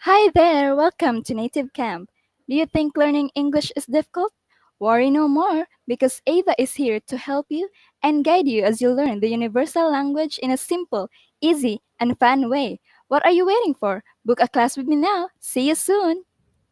Hi there, welcome to Native Camp. Do you think learning English is difficult? Worry no more, because Ava is here to help you and guide you as you learn the universal language in a simple, easy, and fun way. What are you waiting for? Book a class with me now. See you soon!